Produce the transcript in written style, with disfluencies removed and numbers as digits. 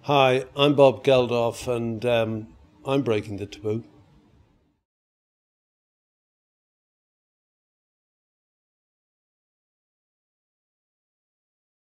Hi, I'm Bob Geldof, and I'm breaking the taboo.